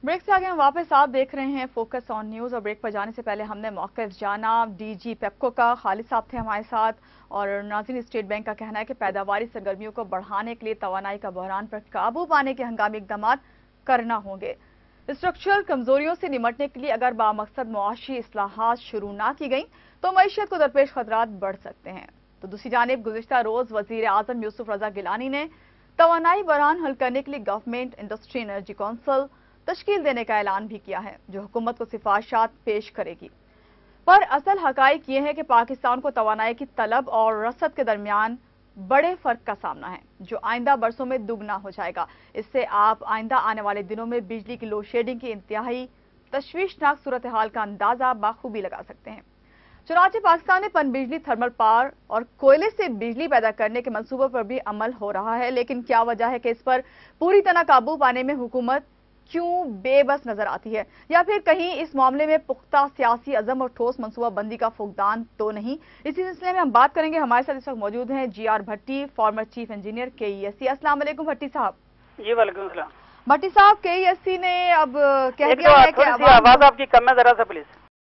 Break से आगे हम वापस आप देख रहे हैं फोकस ऑन न्यूज। और ब्रेक पर जाने से पहले हमने मौक़िफ़ जाना डीजी पेप्को का। खालिद साहब थे हमारे साथ। और नाज़रीन, स्टेट बैंक का कहना है कि पैदावारी सरगर्मियों को बढ़ाने के लिए तवानाई का बहरान पर काबू पाने के हंगामी इक़दाम करना होंगे। स्ट्रक्चरल कमजोरियों से निमटने के लिए अगर बामकसद मुआशी इस्लाहात शुरू ना की गई तो मईशत को दरपेश खतरात बढ़ सकते हैं। तो दूसरी जानिब गुज़िश्ता रोज वज़ीर आज़म यूसुफ रज़ा गिलानी ने तवानाई बहरान हल करने के लिए गवर्नमेंट इंडस्ट्री एनर्जी काउंसिल तश्कील देने का ऐलान भी किया है, जो हुकूमत को सिफारिशात पेश करेगी। पर असल हकाइक ये है कि पाकिस्तान को तवानाई की तलब और रसद के दरमियान बड़े फर्क का सामना है, जो आइंदा बरसों में दुगना हो जाएगा। इससे आप आइंदा आने वाले दिनों में बिजली की लोड शेडिंग की इंतहाई तशवीशनाक सूरत हाल का अंदाजा बाखूबी लगा सकते हैं। चुनांचे पाकिस्तान में पन बिजली, थर्मल पावर और कोयले से बिजली पैदा करने के मंसूबों पर भी अमल हो रहा है, लेकिन क्या वजह है कि इस पर पूरी तरह काबू पाने में हुकूमत क्यों बेबस नजर आती है, या फिर कहीं इस मामले में पुख्ता सियासी अज़म और ठोस मनसूबा बंदी का फुकदान तो नहीं। इसी सिलसिले में हम बात करेंगे। हमारे साथ इस वक्त मौजूद हैं GR Bhatti, former chief engineer KESC। अस्सलाम वालेकुम भट्टी साहब। जी वालेकुम सलाम। भट्टी साहब, KESC ने अब कह दिया है कि आवाज आपकी कम है, जरा सा प्लीज।